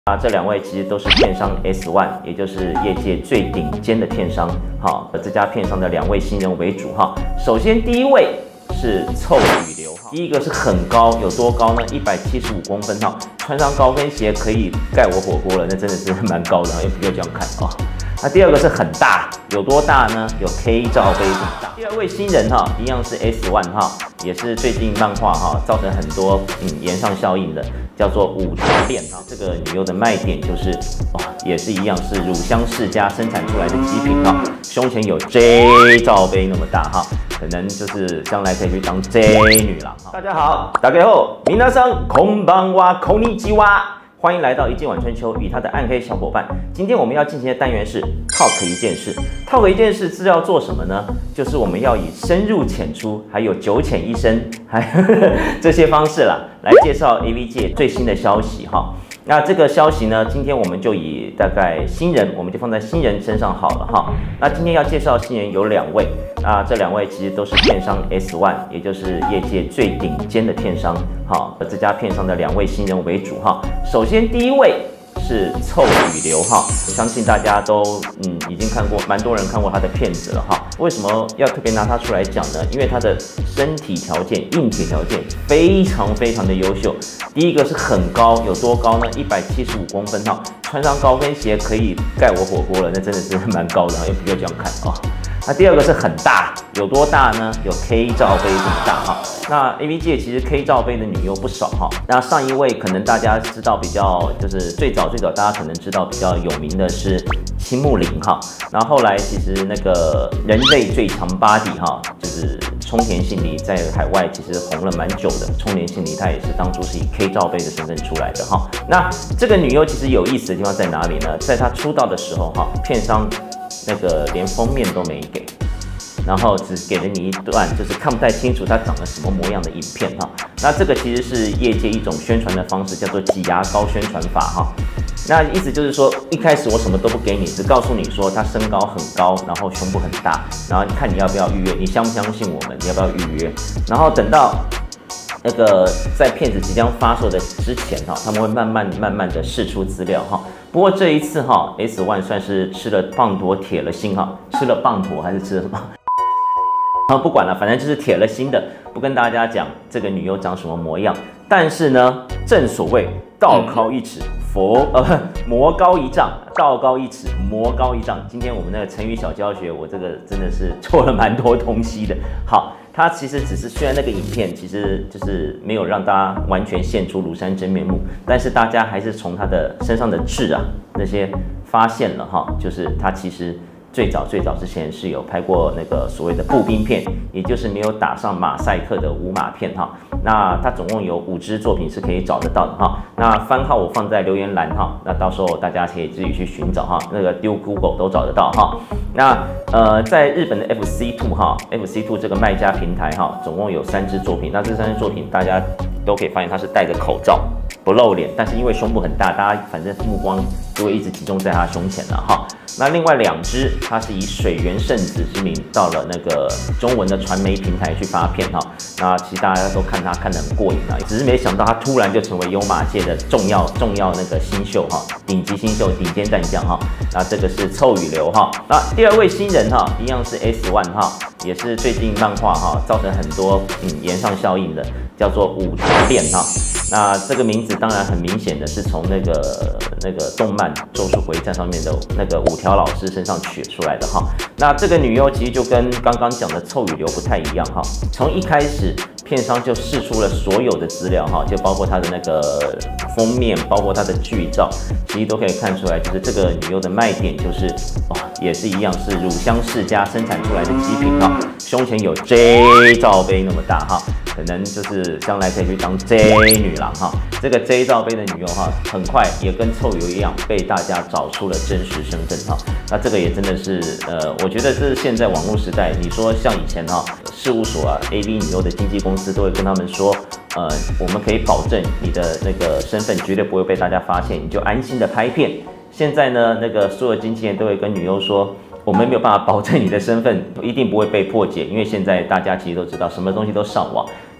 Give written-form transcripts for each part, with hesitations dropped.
这两位其实都是片商 S1， 也就是业界最顶尖的片商。好，这家片商的两位新人为主哈。首先第一位是臭雨流，第一个是很高，有多高呢？175公分哈，穿上高跟鞋可以盖我火锅了，那真的是蛮高的，又这样看啊。那第二个是很大，有多大呢？有 K 罩杯这么大。第二位新人哈，一样是 S1 哈，也是最近漫画哈造成很多炎上效应的，叫做五条恋哈。这个女优的卖点就是也是一样是乳香世家生产出来的极品哈，胸前有 J 罩杯那么大哈，可能就是将来可以去当 J 女郎哈。大家好，大家好，皆さんこんばんは、こんにちは。欢迎来到一见晚春秋与他的暗黑小伙伴。今天我们要进行的单元是 Talk 一件事。Talk 一件事是要做什么呢？就是我们要以深入浅出，还有九浅一深，这些方式啦，来介绍 AV 界最新的消息哈。那这个消息呢，今天我们就以大概新人，我们就放在新人身上好了哈。那今天要介绍新人有两位，那这两位其实都是片商 S1， 也就是业界最顶尖的片商。好，这家片商的两位新人为主哈。首先第一位是臭雨流哈，相信大家都已经看过，蛮多人看过他的片子了哈。为什么要特别拿他出来讲呢？因为他的身体条件、硬体条件非常的优秀。第一个是很高，有多高呢？175公分哈，穿上高跟鞋可以盖我火锅了，那真的是蛮高的，又这样看啊。那第二个是很大，有多大呢？有 K 罩杯这么大哈。那 AV 界其实 K 罩杯的女优不少哈。那上一位可能大家知道比较，就是最早大家可能知道比较有名的是青木玲哈。然后后来其实那个人类最强 body 哈，就是冲田杏梨在海外其实红了蛮久的。冲田杏梨她也是当初是以 K 罩杯的身份出来的哈。那这个女优其实有意思的地方在哪里呢？在她出道的时候哈，片商那个连封面都没给，然后只给了你一段就是看不太清楚它长得什么模样的影片哈。那这个其实是业界一种宣传的方式，叫做挤牙膏宣传法哈。那意思就是说，一开始我什么都不给你，只告诉你说他身高很高，然后胸部很大，然后你看你要不要预约，你相不相信我们，你要不要预约？然后等到那个在片子即将发售的之前哈，他们会慢慢的释出资料哈。不过这一次哈 ，S1 算是吃了棒妥铁了心哈，吃了棒妥还是吃了什么？不管了，反正就是铁了心的，不跟大家讲这个女优长什么模样。但是呢，正所谓道高一尺，魔高一丈，道高一尺，魔高一丈。今天我们那个成语小教学，我这个真的是错了蛮多东西的。好。它其实只是，虽然那个影片其实就是没有让大家完全现出庐山真面目，但是大家还是从他的身上的痣啊那些发现了哈，就是他其实最早之前是有拍过那个所谓的步兵片，也就是没有打上马赛克的无码片哈。那它总共有5支作品是可以找得到的哈。那番号我放在留言栏哈，那到时候大家可以自己去寻找哈，那个丢 Google 都找得到哈。那在日本的 FC2 哈 ，FC2 这个卖家平台哈，总共有3支作品。那这3支作品大家都可以发现它是戴着口罩，不露脸，但是因为胸部很大，大家反正目光就会一直集中在它胸前了哈。那另外2支，它是以水原圣子之名到了那个中文的传媒平台去发片哈。那其实大家都看它看得很过瘾啊，只是没想到它突然就成为优马界的重要那个新秀哈，顶级新秀、顶尖战将哈。那这个是臭雨流哈。那第2位新人哈，一样是 S1 哈，也是最近漫画哈造成很多炎上效应的，叫做五条恋哈。那这个名字当然很明显的是从那个动漫《咒术回战》上面的那个5条老师身上取出来的哈。那这个女优其实就跟刚刚讲的臭雨流不太一样哈。从一开始片商就释出了所有的资料哈，就包括她的那个封面，包括她的剧照，其实都可以看出来，就是这个女优的卖点就是也是一样是乳香世家生产出来的极品哈，胸前有 J 罩杯那么大哈。可能就是将来可以去当 J 女郎哈。这个 J 罩杯的女优哈，很快也跟臭油一样被大家找出了真实身份哈。那这个也真的是我觉得这是现在网络时代，你说像以前哈，事务所啊 AV 女优的经纪公司都会跟他们说，我们可以保证你的那个身份绝对不会被大家发现，你就安心的拍片。现在呢，那个所有经纪人都会跟女优说，我们没有办法保证你的身份一定不会被破解，因为现在大家其实都知道，什么东西都上网，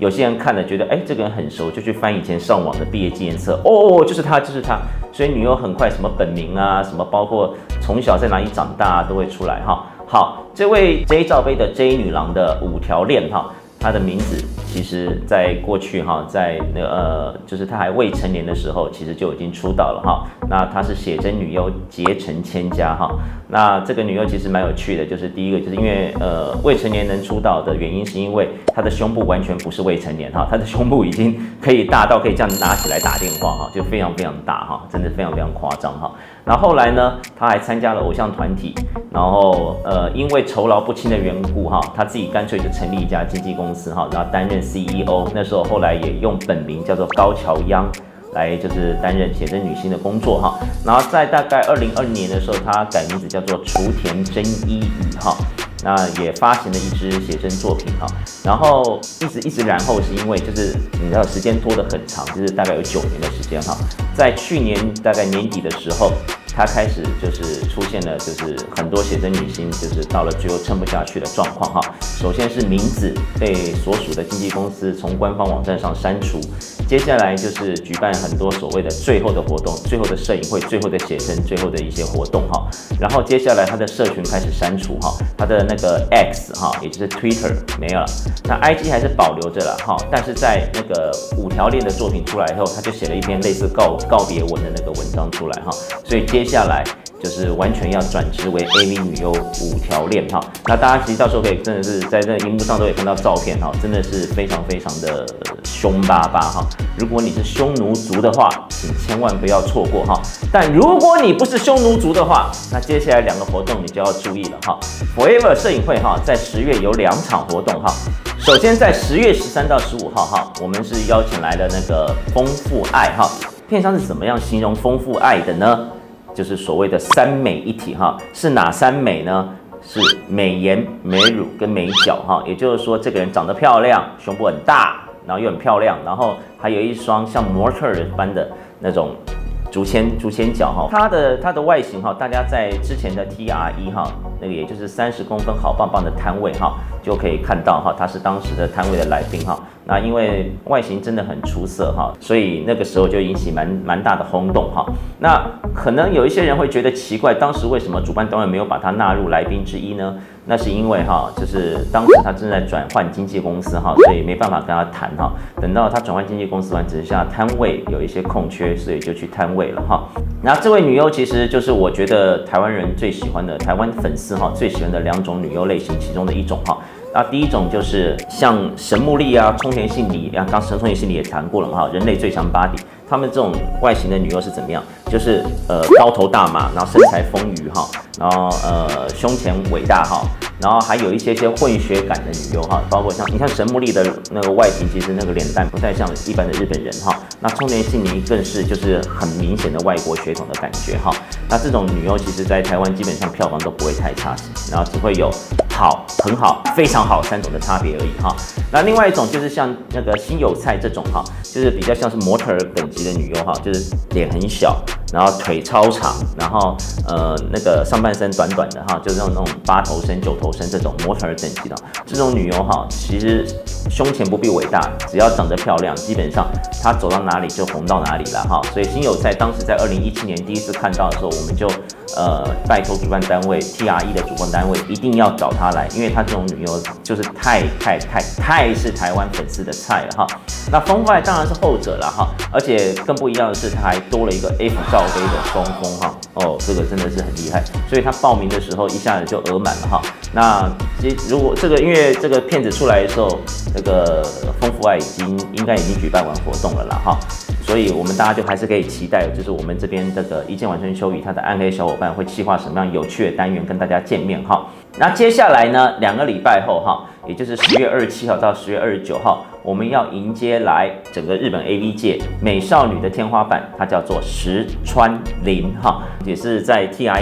有些人看了觉得，哎，这个人很熟，就去翻以前上网的毕业纪念册，哦，就是他，就是他。所以女优很快什么本名啊，什么包括从小在哪里长大都会出来哈。好，这位 J 罩杯的 J 女郎的5条恋哈。她的名字其实，在过去哈，在就是她还未成年的时候，其实就已经出道了哈。那她是写真女优结成千家哈。那这个女优其实蛮有趣的，就是第一个就是因为未成年能出道的原因，是因为她的胸部完全不是未成年哈，她的胸部已经可以大到可以这样拿起来打电话哈，就非常非常大哈，真的非常非常夸张哈。然后后来呢，她还参加了偶像团体，然后因为酬劳不清的缘故哈，她自己干脆就成立一家经纪公司哈，然后担任 CEO。那时候后来也用本名叫做高桥央来就是担任写真女星的工作哈。然后在大概2020年的时候，她改名字叫做雏田真一羽哈。那也发行了一支写真作品哈，然后一直然后是因为就是你知道时间拖得很长，就是大概有9年的时间哈，在去年大概年底的时候，他开始就是出现了就是很多写真女星就是到了最后撑不下去的状况哈。首先是名字被所属的经纪公司从官方网站上删除，接下来就是举办很多所谓的最后的活动、最后的摄影会、最后的写真、最后的一些活动哈。然后接下来他的社群开始删除哈，他的那个 X 哈，也就是 Twitter 没有了，那 IG 还是保留着了哈。但是在那个5条恋的作品出来以后，他就写了一篇类似告别文的那个文章出来哈，所以接下来就是完全要转职为 AV 女优5条恋哈。那大家其实到时候可以真的是在这荧幕上都可以看到照片哈，真的是非常非常的凶巴巴哈。如果你是匈奴族的话，请千万不要错过哈。但如果你不是匈奴族的话，那接下来2个活动你就要注意了哈。Forever 摄影会哈，在10月有2场活动哈。首先在10月13到15号哈，我们是邀请来了那个丰富爱哈。片商是怎么样形容丰富爱的呢？就是所谓的3美一体哈，是哪3美呢？是美颜、美乳跟美脚哈。也就是说，这个人长得漂亮，胸部很大，然后又很漂亮，然后还有一双像模特儿般的那种竹签脚哈。它的外形哈，大家在之前的 TRE 哈，那个也就是30公分好棒棒的摊位哈，就可以看到哈，他是当时的摊位的来宾哈。那因为外形真的很出色哈，所以那个时候就引起蛮大的轰动哈。那可能有一些人会觉得奇怪，当时为什么主办单位没有把他纳入来宾之一呢？那是因为哈，就是当时他正在转换经纪公司哈，所以没办法跟他谈哈。等到他转换经纪公司完，只剩下摊位有一些空缺，所以就去摊位了哈。那这位女优其实就是我觉得台湾人最喜欢的，台湾粉丝哈最喜欢的2种女优类型其中的一种哈。那第一种就是像神木莉啊、冲田杏里啊，刚冲田杏里也谈过了哈，人类最强 body， 他们这种外形的女优是怎么样？就是高头大马，然后身材丰腴哈，然后胸前伟大哈，然后还有一些混血感的女优哈，包括像你看神木莉的那个外形，其实那个脸蛋不太像一般的日本人哈。那冲田杏里更是就是很明显的外国血统的感觉哈。那这种女优其实在台湾基本上票房都不会太差，然后只会有好、很好、非常好3种的差别而已哈。那另外一种就是像那个新有菜这种哈，就是比较像是模特儿等级的女优哈，就是脸很小，然后腿超长，然后那个上半身短短的哈，就是那种8头身、9头身这种模特儿等级的这种女优哈，其实胸前不必伟大，只要长得漂亮，基本上她走到哪里就红到哪里了哈。所以新有菜当时在2017年第一次看到的时候，我们就拜托主办单位 TRE 的主办单位一定要找她来，因为她这种女优就是太是台湾粉丝的菜了哈。那丰富爱当然是后者了哈，而且更不一样的是，她还多了一个 F 罩杯的双峰哈。哦，这个真的是很厉害，所以她报名的时候一下子就额满了哈。那如果这个因为这个片子出来的时候，那个丰富爱应该已经举办完活动了啦哈。所以我们大家就还是可以期待，就是我们这边这个一见晚春秋与他的暗黑小伙伴会企划什么样有趣的单元跟大家见面哈。那接下来呢，2个礼拜后哈，也就是10月27号到10月29号，我们要迎接来整个日本 AV 界美少女的天花板，它叫做石川绫哈，也是在 TRE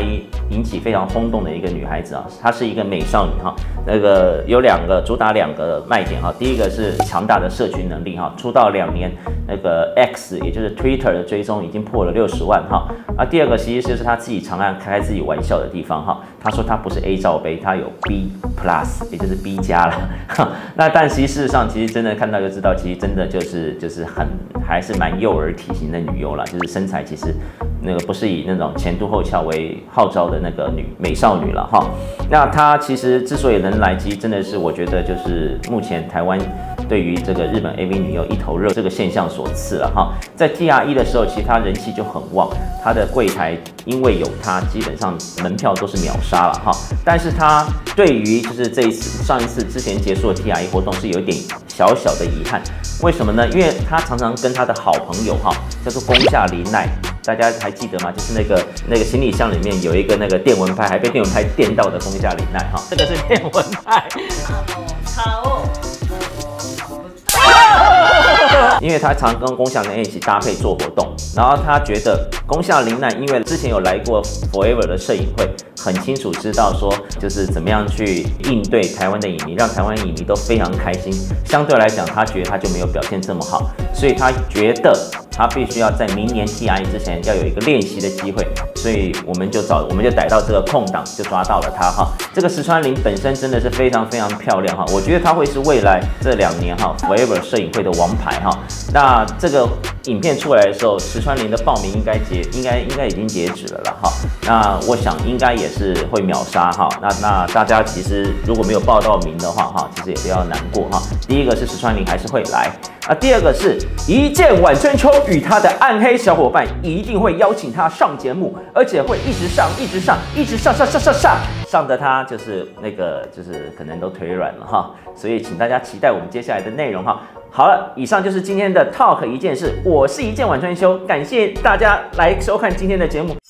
引起非常轰动的一个女孩子啊，她是一个美少女哈。有主打两个卖点哈，第一个是强大的社群能力哈，出道2年，X 也就是 Twitter 的追踪已经破了60万哈。第二个其实就是她自己常爱开自己玩笑的地方哈，她说她不是 A 罩杯，她有 B Plus， 也就是 B 加了。那但其实事实上，其实真的看到就知道，其实真的就是还是蛮幼儿体型的女优啦，就是身材其实不是以那种前凸后翘为号召的那个美少女了哈。那她其实之所以能来，其实真的是我觉得就是目前台湾对于这个日本 AV 女优一头热这个现象所赐了哈。在 TRE 的时候，其实她人气就很旺，她的柜台因为有她，基本上门票都是秒杀了哈。但是她对于就是上一次之前结束的 TRE 活动是有一点小小的遗憾，为什么呢？因为她常常跟她的好朋友哈叫做宫下绫奈。大家还记得吗？就是那个行李箱里面有一个那个电蚊拍，还被电蚊拍电到的宫下绫奈哈，这个是电蚊拍。好。因为他常跟宫下绫奈一起搭配做活动，然后他觉得宫下绫奈因为之前有来过 Forever 的摄影会，很清楚知道说就是怎么样去应对台湾的影迷，让台湾影迷都非常开心。相对来讲，他觉得他就没有表现这么好，所以他觉得他必须要在明年 TRE 之前要有一个练习的机会，所以我们就逮到这个空档，就抓到了他哈。这个石川绫本身真的是非常非常漂亮哈，我觉得她会是未来这2年哈 Forever 摄影会的王牌哈。那这个影片出来的时候，石川绫的报名应该已经截止了啦哈。那我想应该也是会秒杀哈。那大家其实如果没有报到名的话哈，其实也不要难过哈。第一个是石川绫还是会来。第二个是一见晚春秋与他的暗黑小伙伴一定会邀请他上节目，而且会一直上的他就是可能都腿软了哈，所以请大家期待我们接下来的内容哈。好了，以上就是今天的 Talk 一件事，我是一见晚春秋，感谢大家来收看今天的节目。